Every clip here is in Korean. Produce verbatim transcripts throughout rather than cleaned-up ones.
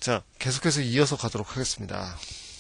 자, 계속해서 이어서 가도록 하겠습니다.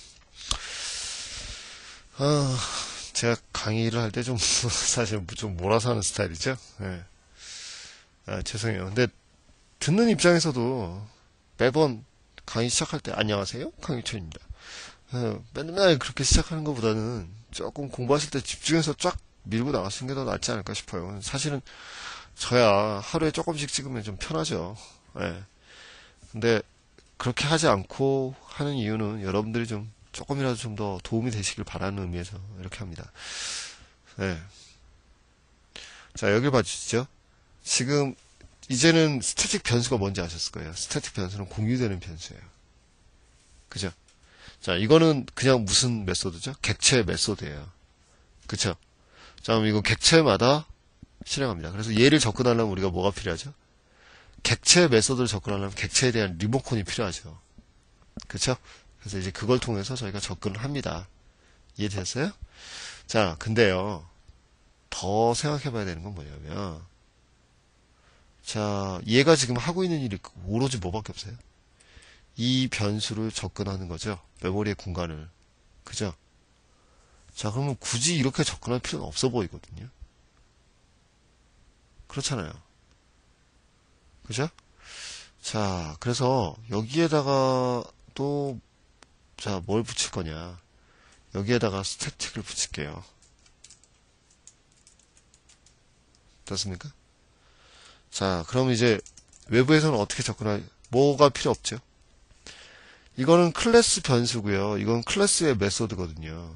아, 제가 강의를 할 때 좀, 사실 좀 몰아서 하는 스타일이죠. 네. 아, 죄송해요. 근데, 듣는 입장에서도 매번 강의 시작할 때, 안녕하세요? 강희철입니다. 네, 맨날 그렇게 시작하는 것보다는 조금 공부하실 때 집중해서 쫙 밀고 나가시는 게 더 낫지 않을까 싶어요. 사실은, 저야 하루에 조금씩 찍으면 좀 편하죠. 네. 근데, 그렇게 하지 않고 하는 이유는 여러분들이 좀 조금이라도 좀 더 도움이 되시길 바라는 의미에서 이렇게 합니다. 네. 자, 여길 봐주시죠. 지금 이제는 스태틱 변수가 뭔지 아셨을 거예요. 스태틱 변수는 공유되는 변수예요. 그죠? 자, 이거는 그냥 무슨 메소드죠? 객체 메소드예요. 그쵸? 자, 그럼 이거 객체마다 실행합니다. 그래서 얘를 접근하려면 우리가 뭐가 필요하죠? 객체 메소드를 접근하려면 객체에 대한 리모컨이 필요하죠. 그쵸? 그래서 이제 그걸 통해서 저희가 접근을 합니다. 이해되셨어요? 자, 근데요, 더 생각해 봐야 되는 건 뭐냐면, 자, 얘가 지금 하고 있는 일이 오로지 뭐밖에 없어요? 이 변수를 접근하는 거죠. 메모리의 공간을. 그죠? 자, 그러면 굳이 이렇게 접근할 필요는 없어 보이거든요. 그렇잖아요. 그죠? 자, 그래서 여기에다가 또, 자, 뭘 붙일 거냐. 여기에다가 스태틱을 붙일게요. 됐습니까? 자, 그럼 이제 외부에서는 어떻게 접근할, 뭐가 필요 없죠? 이거는 클래스 변수고요. 이건 클래스의 메소드거든요.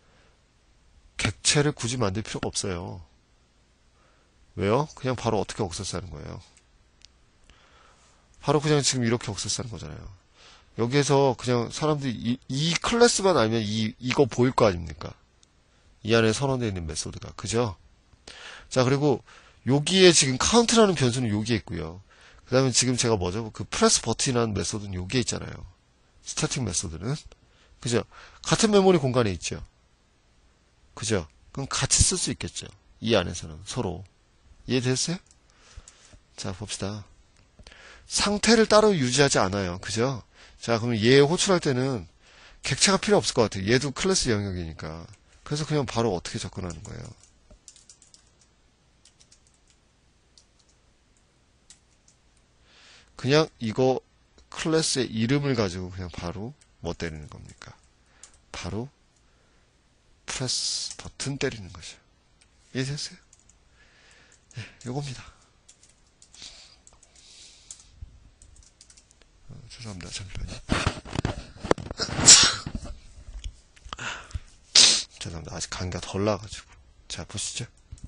객체를 굳이 만들 필요가 없어요. 왜요? 그냥 바로 어떻게 억세스하는 거예요. 바로 그냥 지금 이렇게 억세스하는 거잖아요. 여기에서 그냥 사람들이 이, 이 클래스만 알면 이, 이거 보일 거 아닙니까? 이 안에 선언되어 있는 메소드가. 그죠? 자, 그리고 여기에 지금 카운트라는 변수는 여기에 있고요. 그 다음에 지금 제가 뭐죠? 그 프레스 버튼이라는 메소드는 여기에 있잖아요. 스태틱 메소드는. 그죠? 같은 메모리 공간에 있죠. 그죠? 그럼 같이 쓸 수 있겠죠. 이 안에서는 서로. 이해됐어요? 자, 봅시다. 상태를 따로 유지하지 않아요. 그죠? 자, 그러면 얘 호출할 때는 객체가 필요 없을 것 같아요. 얘도 클래스 영역이니까. 그래서 그냥 바로 어떻게 접근하는 거예요. 그냥 이거 클래스의 이름을 가지고 그냥 바로 뭐 때리는 겁니까? 바로 프레스 버튼 때리는 거죠. 이해됐어요? 네, 요겁니다. 어, 죄송합니다. 잠시만요. 죄송합니다. 아직 감기가 덜 나가지고. 자, 보시죠.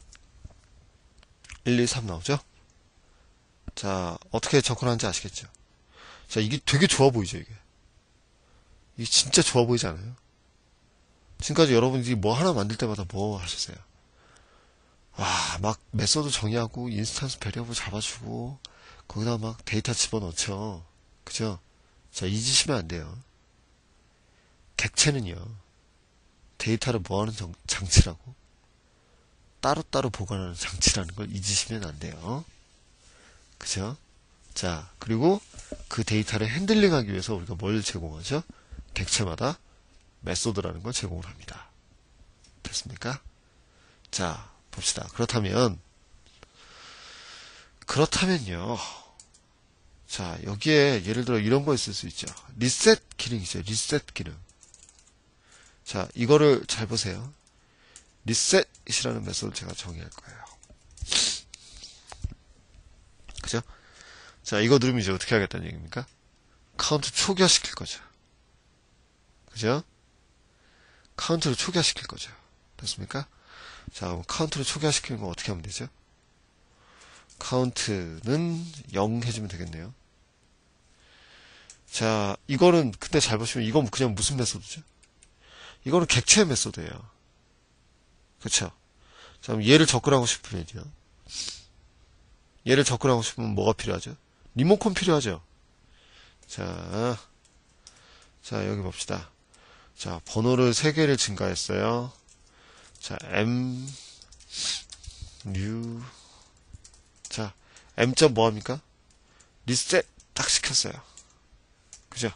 일, 이, 삼 나오죠? 자, 어떻게 접근하는지 아시겠죠? 자, 이게 되게 좋아 보이죠, 이게? 이게 진짜 좋아 보이지 않아요? 지금까지 여러분들이 뭐 하나 만들 때마다 뭐 하셨어요? 와, 막 메소드 정의하고 인스턴스 베리어블 잡아주고 거기다 막 데이터 집어넣죠. 그죠? 자, 잊으시면 안 돼요. 객체는요, 데이터를 뭐하는 장치라고? 따로따로 보관하는 장치라는 걸 잊으시면 안 돼요. 그죠? 자, 그리고 그 데이터를 핸들링하기 위해서 우리가 뭘 제공하죠? 객체마다 메소드라는 걸 제공을 합니다. 됐습니까? 자, 봅시다. 그렇다면, 그렇다면요. 자, 여기에 예를 들어 이런 거 있을 수 있죠. 리셋 기능이죠. 리셋 기능. 자, 이거를 잘 보세요. 리셋이라는 메소드를 제가 정의할 거예요. 그죠? 자, 이거 누르면 이제 어떻게 하겠다는 얘기입니까? 카운트 초기화시킬 거죠. 그죠? 카운트를 초기화시킬 거죠. 됐습니까? 자, 그럼 카운트를 초기화시키는 건 어떻게 하면 되죠? 카운트는 영 해주면 되겠네요. 자, 이거는 그때 잘 보시면 이건 그냥 무슨 메소드죠? 이거는 객체 메소드예요. 그쵸? 자, 그럼 얘를 접근하고 싶으면요. 얘를 접근하고 싶으면 뭐가 필요하죠? 리모컨 필요하죠? 자, 자, 여기 봅시다. 자, 번호를 세 개를 증가했어요. 자, M, new, 자, M 점 뭐합니까? 리셋 딱 시켰어요. 그죠?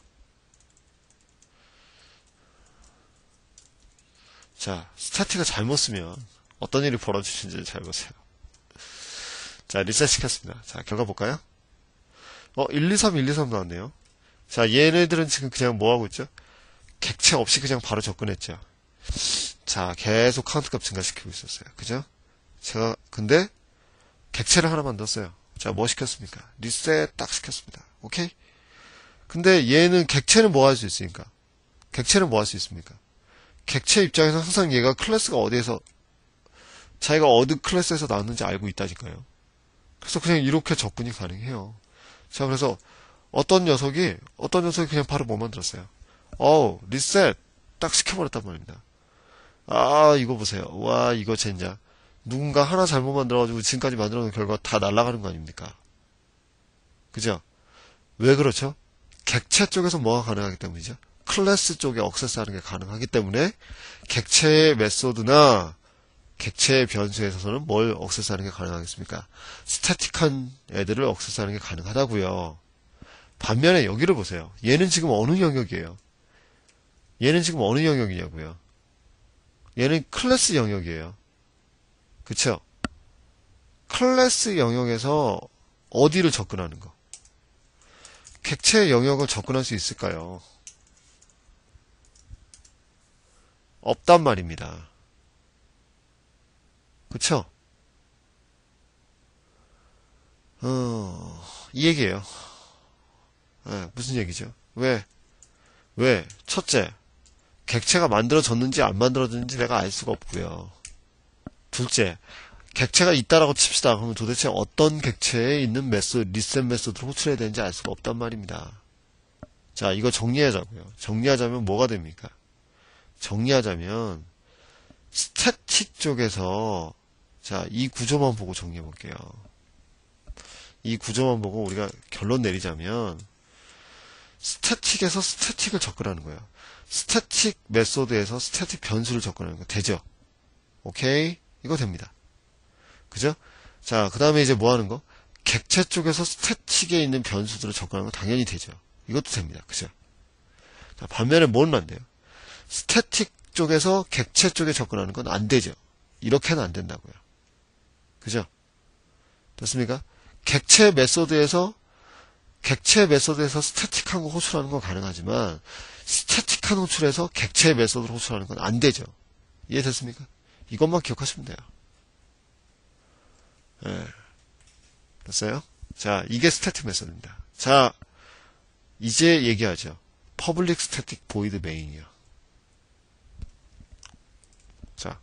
자, 스타틱을 잘못 쓰면 어떤 일이 벌어지는지 잘 보세요. 자, 리셋 시켰습니다. 자, 결과 볼까요? 어, 일, 이, 삼, 일, 이, 삼 나왔네요. 자, 얘네들은 지금 그냥 뭐 하고 있죠? 객체 없이 그냥 바로 접근했죠. 자, 계속 카운트 값 증가시키고 있었어요. 그죠? 제가, 근데, 객체를 하나 만들었어요. 자, 뭐 시켰습니까? 리셋 딱 시켰습니다. 오케이? 근데 얘는 객체는 뭐 할 수 있으니까? 객체는 뭐 할 수 있습니까? 객체 입장에서 항상 얘가 클래스가 어디에서, 자기가 어느 클래스에서 나왔는지 알고 있다니까요. 그래서 그냥 이렇게 접근이 가능해요. 자, 그래서 어떤 녀석이, 어떤 녀석이 그냥 바로 뭐 만들었어요? 어우, 리셋 딱 시켜버렸단 말입니다. 아, 이거 보세요. 와, 이거 젠장. 누군가 하나 잘못 만들어가지고 지금까지 만들어놓은 결과 다 날아가는 거 아닙니까? 그죠? 왜 그렇죠? 객체 쪽에서 뭐가 가능하기 때문이죠? 클래스 쪽에 억세스하는 게 가능하기 때문에 객체의 메소드나 객체의 변수에 있어서는 뭘 억세스하는 게 가능하겠습니까? 스태틱한 애들을 억세스하는 게 가능하다고요. 반면에 여기를 보세요. 얘는 지금 어느 영역이에요? 얘는 지금 어느 영역이냐고요? 얘는 클래스 영역이에요. 그쵸? 클래스 영역에서 어디를 접근하는 거? 객체 영역을 접근할 수 있을까요? 없단 말입니다. 그쵸? 어, 이 얘기예요. 네, 무슨 얘기죠? 왜? 왜? 첫째, 객체가 만들어졌는지 안 만들어졌는지 내가 알 수가 없고요. 둘째, 객체가 있다라고 칩시다. 그러면 도대체 어떤 객체에 있는 메소드, 리셋 메소드를 호출해야 되는지 알 수가 없단 말입니다. 자, 이거 정리하자고요. 정리하자면 뭐가 됩니까? 정리하자면 스태틱 쪽에서 자, 이 구조만 보고 정리해 볼게요. 이 구조만 보고 우리가 결론 내리자면 스태틱에서 스태틱을 접근하는 거예요. 스태틱 메소드에서 스태틱 변수를 접근하는 거 되죠? 오케이? 이거 됩니다. 그죠? 자, 그 다음에 이제 뭐 하는 거? 객체 쪽에서 스태틱에 있는 변수들을 접근하는 거 당연히 되죠. 이것도 됩니다. 그죠? 자, 반면에 뭐는 안 돼요? 스태틱 쪽에서 객체 쪽에 접근하는 건 안 되죠. 이렇게는 안 된다고요. 그죠? 됐습니까? 객체 메소드에서 객체 메소드에서 스태틱한 거 호출하는 건 가능하지만 스태틱한 호출에서 객체 메소드를 호출하는 건 안 되죠. 이해됐습니까? 이것만 기억하시면 돼요. 네. 됐어요? 자, 이게 스태틱 메소드입니다. 자, 이제 얘기하죠. Public Static Void Main이요. 자,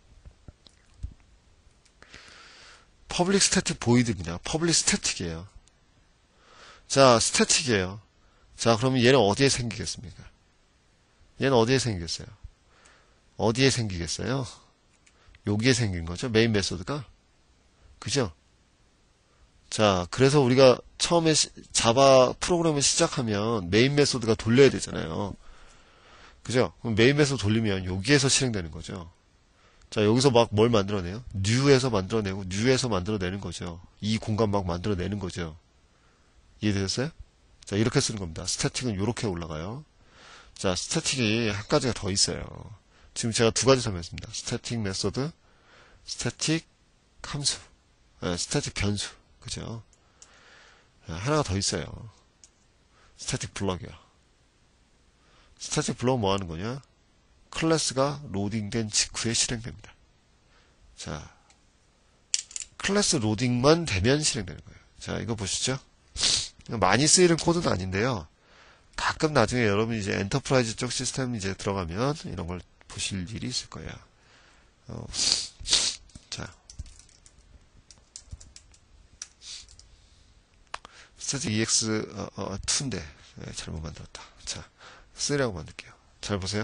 Public Static Void입니다. Public Static이에요. 자, 스태틱이에요. 자, 그러면 얘는 어디에 생기겠습니까? 얘는 어디에 생기겠어요? 어디에 생기겠어요? 여기에 생긴 거죠. 메인 메소드가. 그죠? 자, 그래서 우리가 처음에 시, 자바 프로그램을 시작하면 메인 메소드가 돌려야 되잖아요. 그죠? 그럼 메인 메소드 돌리면 여기에서 실행되는 거죠. 자, 여기서 막 뭘 만들어내요? new에서 만들어내고 new에서 만들어내는 거죠. 이 공간 막 만들어내는 거죠. 이해되셨어요? 자, 이렇게 쓰는 겁니다. 스태틱은 이렇게 올라가요. 자, 스태틱이 한 가지가 더 있어요. 지금 제가 두 가지 설명했습니다. 스태틱 메소드, 스태틱 함수, 네, 스태틱 변수. 그죠? 네, 하나가 더 있어요. 스태틱 블럭이요. 스태틱 블럭은 뭐 하는 거냐? 클래스가 로딩된 직후에 실행됩니다. 자, 클래스 로딩만 되면 실행되는 거예요. 자, 이거 보시죠. 많이 쓰이는 코드는 아닌데요. 가끔 나중에 여러분이 이제 엔터프라이즈 쪽 시스템 이제 들어가면 이런 걸 보실 일이 있을 거예요. 어, 자, 스태틱 이엑스 어, 어, 이인데 네, 잘못 만들었다. 자, 쓰리라고 만들게요. 잘 보세요.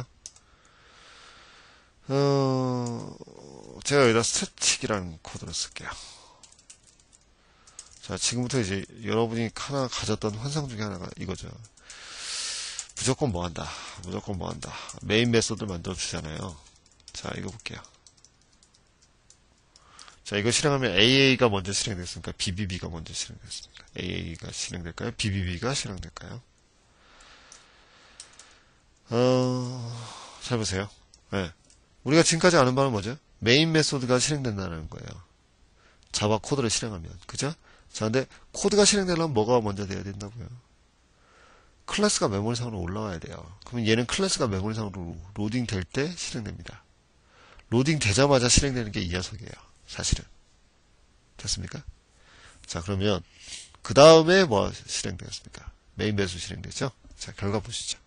어, 제가 여기다 스태틱이라는 코드를 쓸게요. 자, 지금부터 이제 여러분이 하나 가졌던 환상 중에 하나가 이거죠. 무조건 뭐 한다. 무조건 뭐 한다. 메인 메소드 만들어 주잖아요. 자, 이거 볼게요. 자, 이거 실행하면 에이에이가 먼저 실행됐습니까? 비비비가 먼저 실행됐습니까? 에이에이가 실행될까요? 비비비가 실행될까요? 어, 잘 보세요. 네. 우리가 지금까지 아는 바는 뭐죠? 메인 메소드가 실행된다는 거예요. 자바 코드를 실행하면. 그죠? 자, 근데 코드가 실행되려면 뭐가 먼저 돼야 된다고요? 클래스가 메모리상으로 올라와야 돼요. 그러면 얘는 클래스가 메모리상으로 로딩 될 때 실행됩니다. 로딩 되자마자 실행되는 게 이 녀석이에요. 사실은. 됐습니까? 자, 그러면 그 다음에 뭐 실행되었습니까? 메인 메소드 실행되죠? 자, 결과 보시죠.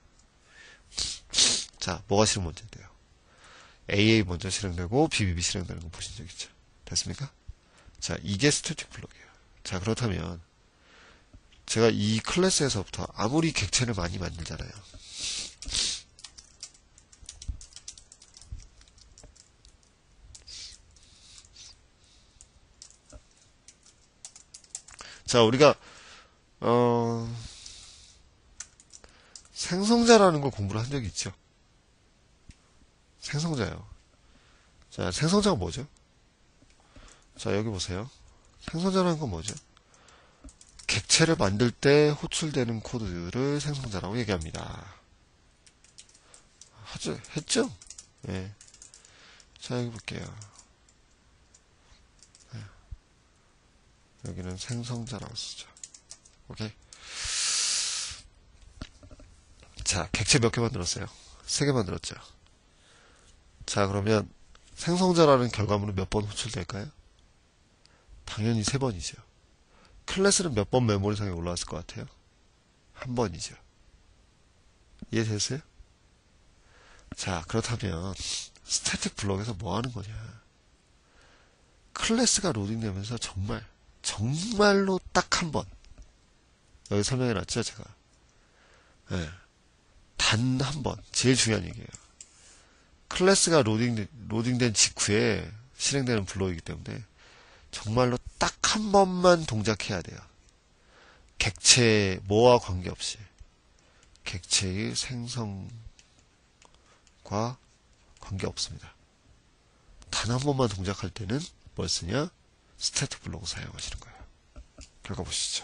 자, 뭐가 실행 먼저 돼요? 에이에이 먼저 실행되고 비비비 실행되는 거 보신 적 있죠? 됐습니까? 자, 이게 스태틱 블록이에요. 자, 그렇다면 제가 이 클래스에서부터 아무리 객체를 많이 만들잖아요. 자, 우리가 어, 생성자라는 걸 공부를 한 적이 있죠. 생성자요. 자, 생성자가 뭐죠? 자, 여기 보세요. 생성자라는 건 뭐죠? 객체를 만들 때 호출되는 코드를 생성자라고 얘기합니다. 하죠, 했죠? 예. 자, 여기 볼게요. 예. 여기는 생성자라고 쓰죠. 오케이. 자, 객체 몇 개 만들었어요? 세 개 만들었죠. 자, 그러면 생성자라는 결과물은 몇 번 호출될까요? 당연히 세 번이죠. 클래스는 몇 번 메모리상에 올라왔을 것 같아요? 한 번이죠. 이해됐어요? 자, 그렇다면 스태틱 블록에서 뭐 하는 거냐? 클래스가 로딩되면서 정말 정말로 딱 한 번, 여기 설명해놨죠, 제가. 네. 단 한 번, 제일 중요한 얘기예요. 클래스가 로딩, 로딩된 직후에 실행되는 블록이기 때문에 정말로 딱 한 번만 동작해야 돼요. 객체 뭐와 관계없이 객체의 생성과 관계없습니다. 단 한 번만 동작할 때는 뭘 쓰냐? 스태틱 블록을 사용하시는 거예요. 결과 보시죠.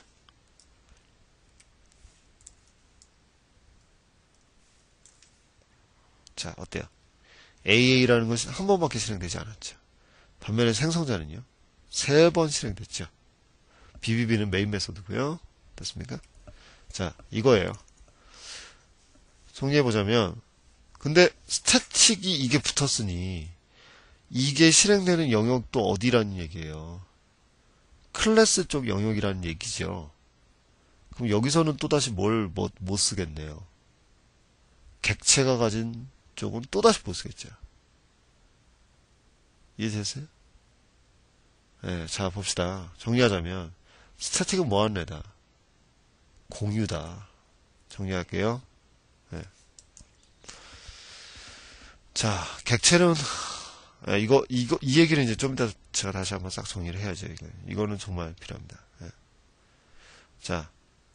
자, 어때요? 에이에이라는 것이 한 번밖에 실행되지 않았죠. 반면에 생성자는요, 세 번 실행됐죠. 비비비는 메인 메소드고요. 됐습니까? 자, 이거예요. 정리해보자면, 근데 스태틱이 이게 붙었으니 이게 실행되는 영역도 어디라는 얘기예요? 클래스 쪽 영역이라는 얘기죠. 그럼 여기서는 또다시 뭘 못, 못 쓰겠네요. 객체가 가진 쪽은 또다시 못 쓰겠죠. 이해되세요? 네, 자, 봅시다. 정리하자면 스태틱은 뭐하는 애다? 공유다. 정리할게요. 네. 자, 객체는 네, 이거 이거 이 얘기는 이제 좀 이따 제가 다시 한번 싹 정리를 해야죠. 이거 이거는 정말 필요합니다. 네. 자,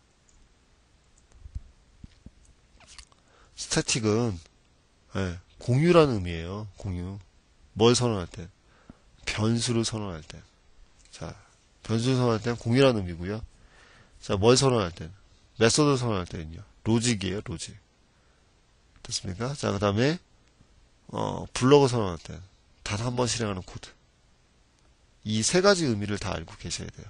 스태틱은 네, 공유라는 의미예요. 공유. 뭘 선언할 때? 변수를 선언할 때. 자, 변수를 선언할 때는 공유라는 의미고요. 자, 뭘 선언할 때는? 메소드를 선언할 때는요. 로직이에요, 로직. 됐습니까? 자, 그 다음에 어, 블럭을 선언할 때는 단 한 번 실행하는 코드. 이 세 가지 의미를 다 알고 계셔야 돼요.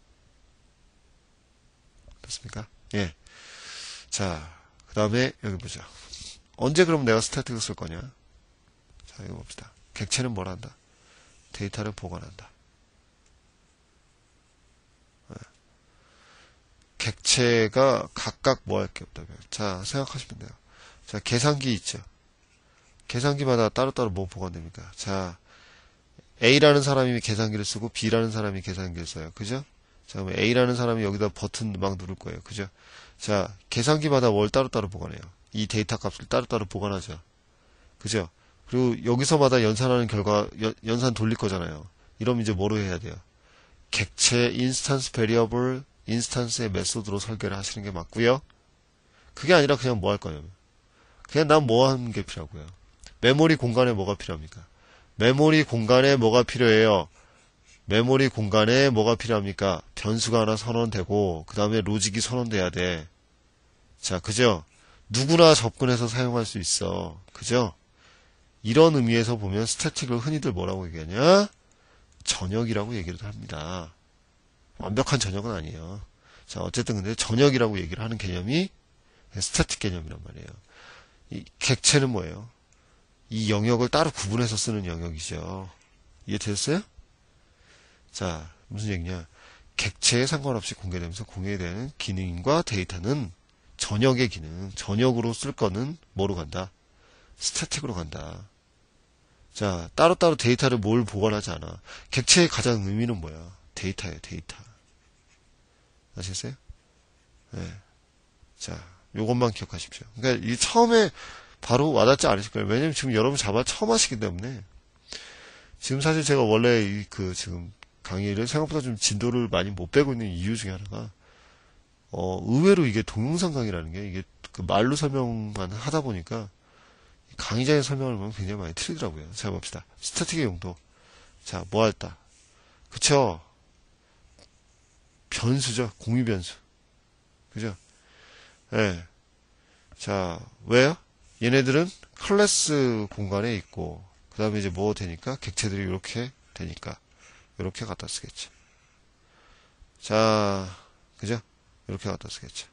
됐습니까? 예. 자, 그 다음에 여기 보자. 언제 그럼 내가 스태틱을 쓸 거냐? 자, 이거 봅시다. 객체는 뭘 한다? 데이터를 보관한다. 네. 객체가 각각 뭐 할 게 없다면. 자, 생각하시면 돼요. 자, 계산기 있죠. 계산기마다 따로따로 뭐 보관됩니까? 자, A라는 사람이 계산기를 쓰고 B라는 사람이 계산기를 써요. 그죠? 자, 그럼 A라는 사람이 여기다 버튼 막 누를 거예요. 그죠? 자, 계산기마다 뭘 따로따로 보관해요. 이 데이터 값을 따로따로 보관하죠. 그죠? 그리고 여기서마다 연산하는 결과, 연, 연산 돌릴 거잖아요. 이러면 이제 뭐로 해야 돼요? 객체 인스턴스 베리어블 인스턴스의 메소드로 설계를 하시는 게 맞고요. 그게 아니라 그냥 뭐 할 거예요? 그냥 난 뭐 하는 게 필요하고요? 메모리 공간에 뭐가 필요합니까? 메모리 공간에 뭐가 필요해요? 메모리 공간에 뭐가 필요합니까? 변수가 하나 선언되고 그 다음에 로직이 선언돼야 돼. 자, 그죠? 누구나 접근해서 사용할 수 있어. 그죠? 이런 의미에서 보면 스태틱을 흔히들 뭐라고 얘기하냐? 전역이라고 얘기를 합니다. 완벽한 전역은 아니에요. 자, 어쨌든 근데 전역이라고 얘기를 하는 개념이 스태틱 개념이란 말이에요. 이 객체는 뭐예요? 이 영역을 따로 구분해서 쓰는 영역이죠. 이해되셨어요? 자, 무슨 얘기냐? 객체에 상관없이 공개되면서 공개되는 기능과 데이터는 전역의 기능, 전역으로 쓸 거는 뭐로 간다? 스태틱으로 간다. 자, 따로따로 데이터를 뭘 보관하지 않아. 객체의 가장 의미는 뭐야? 데이터예요, 데이터. 아시겠어요? 네. 자, 요것만 기억하십시오. 그러니까 이 처음에 바로 와닿지 않으실 거예요. 왜냐면 지금 여러분 자바 처음 하시기 때문에. 지금 사실 제가 원래 이 그 지금 강의를 생각보다 좀 진도를 많이 못 빼고 있는 이유 중에 하나가, 어, 의외로 이게 동영상 강의라는 게 이게 그 말로 설명만 하다 보니까 강의자의 설명을 보면 굉장히 많이 틀리더라고요. 자, 봅시다. 스태틱의 용도. 자, 뭐 할까? 그쵸? 변수죠. 공유 변수. 그죠? 예. 네. 자, 왜요? 얘네들은 클래스 공간에 있고, 그 다음에 이제 뭐 되니까? 객체들이 이렇게 되니까. 이렇게 갖다 쓰겠죠. 자, 그죠? 이렇게 갖다 쓰겠죠.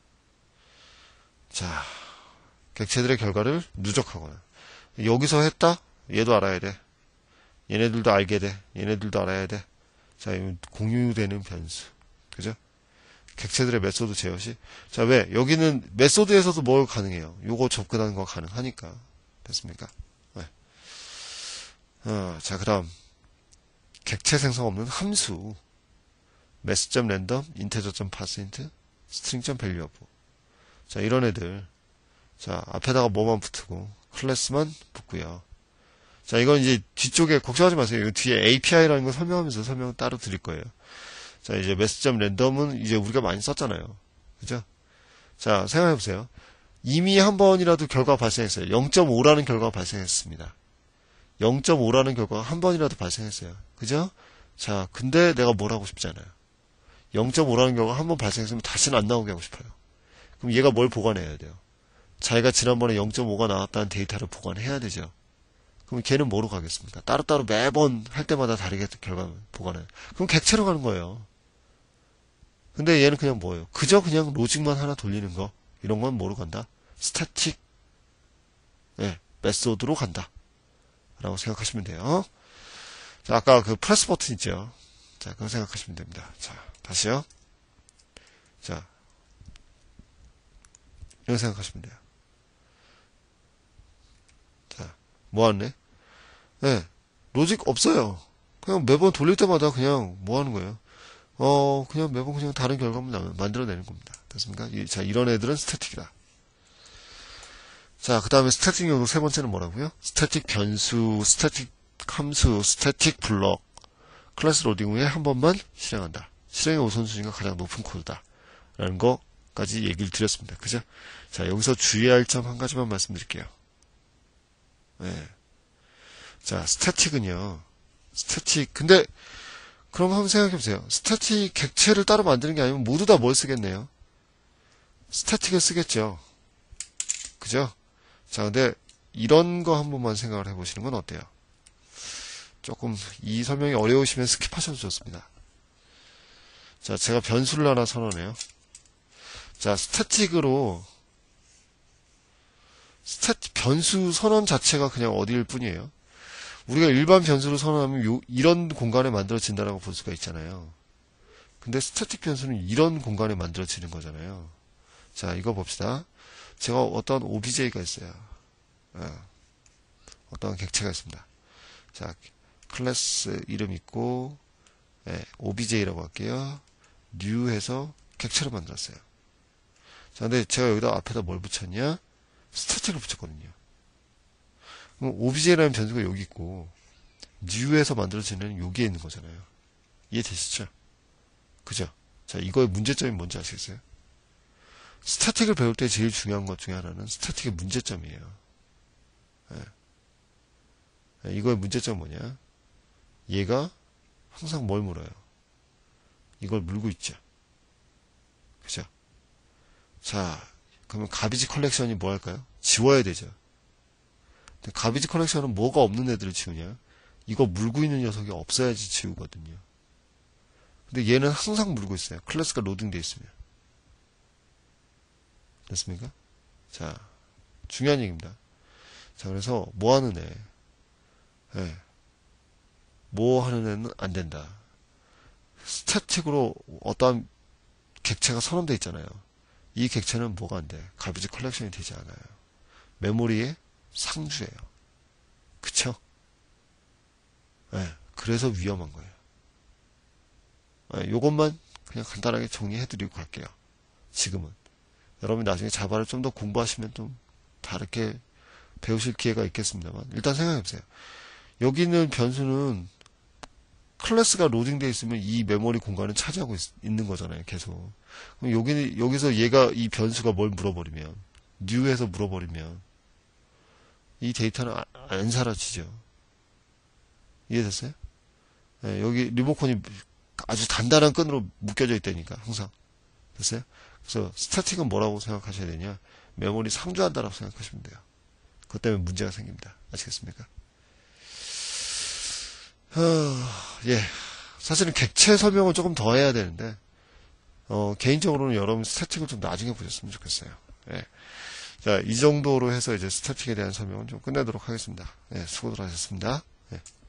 자, 객체들의 결과를 누적하거나. 여기서 했다? 얘도 알아야 돼. 얘네들도 알게 돼. 얘네들도 알아야 돼. 자, 이건 공유되는 변수. 그죠? 객체들의 메소드 제어시. 자, 왜? 여기는 메소드에서도 뭘 가능해요? 요거 접근하는 거 가능하니까. 됐습니까? 네. 어, 자, 그 다음. 객체 생성 없는 함수. mass.random, integer.parseInt, string.valueof. 자, 이런 애들. 자, 앞에다가 뭐만 붙고, 클래스만 붙고요. 자, 이건 이제 뒤쪽에 걱정하지 마세요. 이거 뒤에 에이피아이라는 거 설명하면서 설명 따로 드릴 거예요. 자, 이제 mass.random은 이제 우리가 많이 썼잖아요. 그죠? 자, 생각해보세요. 이미 한 번이라도 결과가 발생했어요. 영 점 오라는 결과가 발생했습니다. 영 점 오라는 결과가 한 번이라도 발생했어요. 그죠? 자, 근데 내가 뭘 하고 싶지 않아요. 영 점 오라는 결과가 한 번 발생했으면 다시는 안 나오게 하고 싶어요. 그럼 얘가 뭘 보관해야 돼요? 자기가 지난번에 영 점 오가 나왔다는 데이터를 보관해야 되죠. 그럼 걔는 뭐로 가겠습니까? 따로따로 매번 할 때마다 다르게 결과 보관해요. 그럼 객체로 가는 거예요. 근데 얘는 그냥 뭐예요? 그저 그냥 로직만 하나 돌리는 거. 이런 건 뭐로 간다? 스태틱, 네, 메소드로 간다. 라고 생각하시면 돼요. 자, 아까 그 프레스 버튼 있죠? 자, 그거 생각하시면 됩니다. 자, 다시요. 자, 이렇게 생각하시면 돼요. 자, 뭐 하네? 네, 로직 없어요. 그냥 매번 돌릴 때마다 그냥 뭐 하는 거예요? 어, 그냥 매번 그냥 다른 결과물 만들어내는 겁니다. 됐습니까? 이, 자, 이런 애들은 스태틱이다. 자, 그 다음에 스태틱 용도 세 번째는 뭐라고요? 스태틱 변수, 스태틱 함수, 스태틱 블럭, 클래스 로딩 후에 한 번만 실행한다. 실행의 우선순위가 가장 높은 코드다. 라는 거까지 얘기를 드렸습니다. 그죠? 자, 여기서 주의할 점 한 가지만 말씀드릴게요. 네. 자, 스태틱은요. 스태틱, 근데, 그럼 한번 생각해보세요. 스태틱 객체를 따로 만드는 게 아니면 모두 다 뭘 쓰겠네요? 스태틱을 쓰겠죠. 그죠? 자, 근데 이런 거 한 번만 생각을 해보시는 건 어때요? 조금 이 설명이 어려우시면 스킵하셔도 좋습니다. 자, 제가 변수를 하나 선언해요. 자, 스태틱으로 스태틱 변수 선언 자체가 그냥 어디일 뿐이에요. 우리가 일반 변수를 선언하면 요, 이런 공간에 만들어진다라고 볼 수가 있잖아요. 근데 스태틱 변수는 이런 공간에 만들어지는 거잖아요. 자, 이거 봅시다. 제가 어떤 오비제이가 있어요. 어, 어떤 객체가 있습니다. 자, 클래스 이름 있고, 예, 오비제이라고 할게요. new 해서 객체를 만들었어요. 자, 근데 제가 여기다 앞에다 뭘 붙였냐? 스태틱을 붙였거든요. 그럼 오비제이라는 변수가 여기 있고, new에서 만들어지는 여기에 있는 거잖아요. 이해되시죠? 그죠? 자, 이거의 문제점이 뭔지 아시겠어요? 스태틱을 배울 때 제일 중요한 것 중에 하나는 스태틱의 문제점이에요. 네. 이거의 문제점은 뭐냐? 얘가 항상 뭘 물어요? 이걸 물고 있죠. 그죠? 자, 그러면 가비지 컬렉션이 뭐 할까요? 지워야 되죠. 근데 가비지 컬렉션은 뭐가 없는 애들을 지우냐? 이거 물고 있는 녀석이 없어야지 지우거든요. 근데 얘는 항상 물고 있어요. 클래스가 로딩되어 있으면. 됐습니까? 자, 중요한 얘기입니다. 자, 그래서 뭐 하는 애? 예. 뭐 하는 애는 안 된다. 스태틱으로 어떠한 객체가 선언되어 있잖아요. 이 객체는 뭐가 안 돼? 가비지 컬렉션이 되지 않아요. 메모리의 상주예요. 그쵸? 예. 그래서 위험한 거예요. 예, 요것만 그냥 간단하게 정리해드리고 갈게요. 지금은. 여러분 나중에 자바를 좀 더 공부하시면 좀 다르게 배우실 기회가 있겠습니다만 일단 생각해보세요. 여기 있는 변수는 클래스가 로딩되어 있으면 이 메모리 공간을 차지하고 있, 있는 거잖아요. 계속. 그럼 여기, 여기서 얘가 이 변수가 뭘 물어버리면 new에서 물어버리면 이 데이터는 아, 안 사라지죠. 이해됐어요? 네, 여기 리모컨이 아주 단단한 끈으로 묶여져 있다니까 항상. 됐어요? 그래서 스태틱은 뭐라고 생각하셔야 되냐? 메모리 상주한다라고 생각하시면 돼요. 그것 때문에 문제가 생깁니다. 아시겠습니까? 어, 예. 사실은 객체 설명을 조금 더 해야 되는데, 어, 개인적으로는 여러분 스태틱을 좀 나중에 보셨으면 좋겠어요. 예. 자, 이 정도로 해서 이제 스태틱에 대한 설명은 좀 끝내도록 하겠습니다. 예, 수고들 하셨습니다. 예.